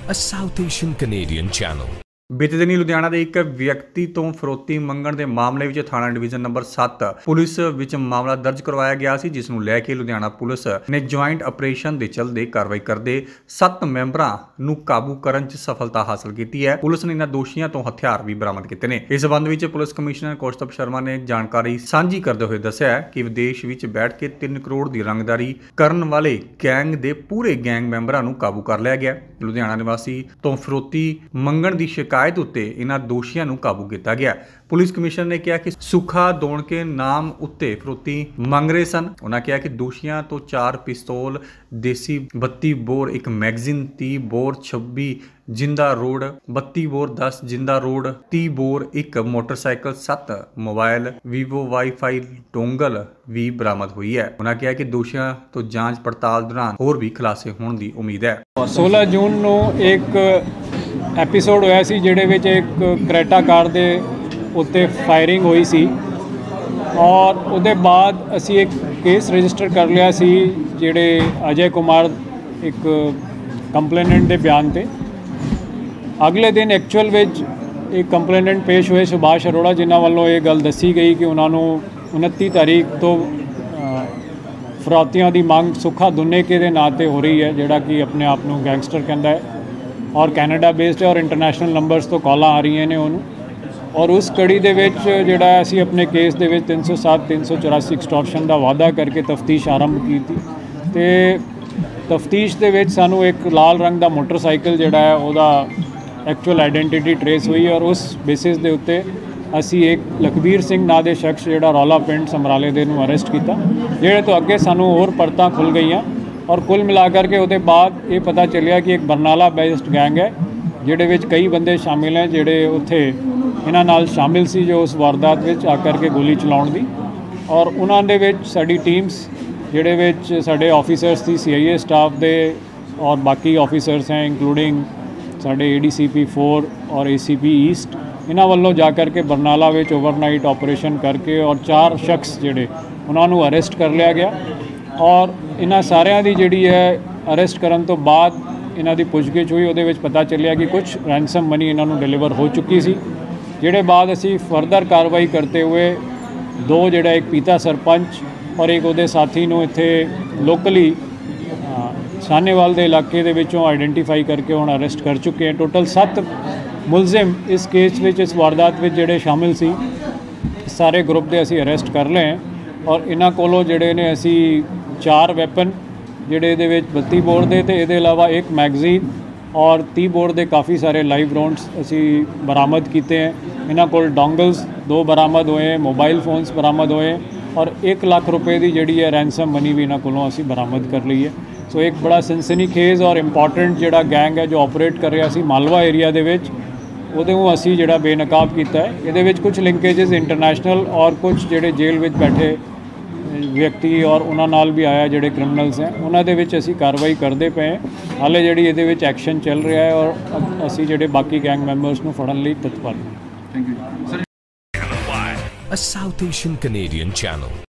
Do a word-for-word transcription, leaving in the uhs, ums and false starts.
a South Asian Canadian channel. बीते दिनी लुधियाना के एक व्यक्ति तो फिरौती मंगण के मामले में थाना डिवीजन नंबर सत्त पुलिस विच मामला दर्ज करवाया गया सी, जिस नूं लैके लुधियाना पुलिस ने ज्वाइंट ऑपरेशन के चलते कार्रवाई करते सत्त मैंबरां नूं काबू करन च सफलता हासिल की है। पुलिस ने इन्हां दोषियों तो हथियार भी बरामद किए हैं। इस संबंध में पुलिस कमिश्नर कौस्तभ शर्मा ने जानकारी साझी करते हुए दस्सिया कि विदेश में बैठ के तीन करोड़ की रंगदारी करन वाले गैंग के पूरे गैंग मैंबरां नूं काबू कर लिया गया। लुधियाना निवासी तो फिरौती मंगण की शिकायत उत्ते इन्हां दोषियों नूं काबू किया गया। पुलिस कमिश्नर ने कहा कि सुखा दौण के नाम उत्ते फिरौती मंग रहे सन। उन्होंने कहा कि दोषियों तो चार पिस्तौल, देसी बत्ती बोर, एक मैगजीन, तीह बोर, छब्बी जिंदा रोड, बत्ती बोर, दस जिंदा रोड, तीह बोर, एक मोटरसाइकिल, सत्त मोबाइल, वीवो वाईफाई डोंगल भी बरामद हुई है। उन्होंने कहा कि दोषियों तो जांच पड़ताल दौरान होर भी खुलासे होने की उम्मीद है। सोलह जून नूं एक एपीसोड होया सी जिहदे विच एक क्रेटा कार दे उत्ते फायरिंग हुई सी और उहदे बाद असी एक केस रजिस्टर कर लिया सी जिहड़े अजय कुमार एक कंप्लेनेंट दे बयान ते। अगले दिन एक्चुअल विच एक कंप्लेनेंट पेश हुए सुभाष अरोड़ा, जिन्हां वल्लों ये गल दसी गई कि उन्हां नूं उनतीस तारीख तो फिरौतियां दी मंग सुखा दुन्नेके दे नां ते हो रही है, जिहड़ा कि अपने आप नूं गैंगस्टर कहंदा है और कैनेडा बेस्ड है और इंटरनेशनल नंबर्स तो कॉलां आ रही ने उन्होंने। और उस कड़ी दे विच जिहड़ा असी अपने केस दे विच तीन सौ सात तीन सौ चौरासी एक्सटॉर्शन का वादा करके तफ्तीश आरंभ की थी। तो तफ्तीश दे विच सानू एक लाल रंग का मोटरसाइकिल जिहड़ा है उहदा एक्चुअल आइडेंटिटी ट्रेस हुई और उस बेसिस दे उत्ते असी एक लखबीर सिंह नां दे शख्स जिहड़ा रौला पिंड समराले दे नूं अरेस्ट किया, जिहड़े तो अगे सानू होर परतां खुल गई और कुल मिलाकर के उसके बाद ये पता चलिया कि एक बरनाला बेस्ड गैंग है जिहड़े विच कई बंदे शामिल हैं जिहड़े उत्थे इन्हां नाल शामिल सी जो उस वारदात विच आकर के गोली चलाउण दी। और उन्हां दे विच साडी टीम्स जिहड़े विच साडे officers C C I A staff दे और बाकी ऑफिसर्स हैं इंक्लूडिंग साडे A D C P four और ए सी पी ईस्ट, इन्हां वल्लों जा कर के बरनाला विच ओवरनाइट ऑपरेशन करके और चार शख्स जिहड़े उन्हां नूं अरेस्ट कर लिया गया। और इन्हां सारिਆਂ ਦੀ ਜਿਹੜੀ है अरेस्ट करन तो बाद इन्हां दी पुछगिछ हुई, ਉਹਦੇ ਵਿੱਚ पता चलिया कि कुछ रैंसम मनी इन्हां नूं डिलीवर हो चुकी सी, ਜਿਹੜੇ बाद असी फर्दर कार्रवाई करते हुए दो ਜਿਹੜਾ एक पीता सरपंच और एक ਉਹਦੇ साथी ਨੂੰ ਇੱਥੇ लोकली सानेवाल ਦੇ इलाके ਦੇ ਵਿੱਚੋਂ आइडेंटिफाई करके ਹੁਣ अरेस्ट कर चुके हैं। टोटल सत्त मुलजिम इस केस ਵਿੱਚ इस वारदात ਵਿੱਚ ਜਿਹੜੇ शामिल सी सारे ग्रुप ਦੇ ਅਸੀਂ अरेस्ट कर लए और इन्हां कोलों ਜਿਹੜੇ ने ਅਸੀਂ चार वैपन जिहड़े इहदे विच बत्ती बोर दे ते इहदे अलावा एक मैगजीन और तीह बोर दे काफ़ी सारे लाइव राउंड्स असी बरामद किए हैं। इन्हां कोल डोंगल्स दो बरामद हुए हैं, मोबाइल फोन्स बरामद हुए हैं और एक लाख रुपए की जिहड़ी है रैंसम मनी भी इन्हां कोलों असी बरामद कर ली है। सो एक बड़ा सनसनीखेज और इंपॉर्टेंट जिहड़ा गैंग है जो ऑपरेट कर रहा सी मालवा एरिया दे विच, ਉਹਦੇ ਨੂੰ ਅਸੀਂ ਜਿਹੜਾ बेनकाब किया है। ਇਹਦੇ ਵਿੱਚ कुछ लिंकेजेस इंटरनेशनल और कुछ ਜਿਹੜੇ जेल ਵਿੱਚ बैठे व्यक्ति और उन्हां नाल भी आया ਜਿਹੜੇ क्रिमिनल्स हैं उन्हां दे विच असीं कार्रवाई करते पे हाले ਜਿਹੜੀ ਇਹਦੇ ਵਿੱਚ एक्शन चल रहा है और असीं ਜਿਹੜੇ बाकी गैंग मैंबर्स ਨੂੰ ਫੜਨ ਲਈ ਤਤਪਰ ਹਾਂ। A South Asian Canadian channel.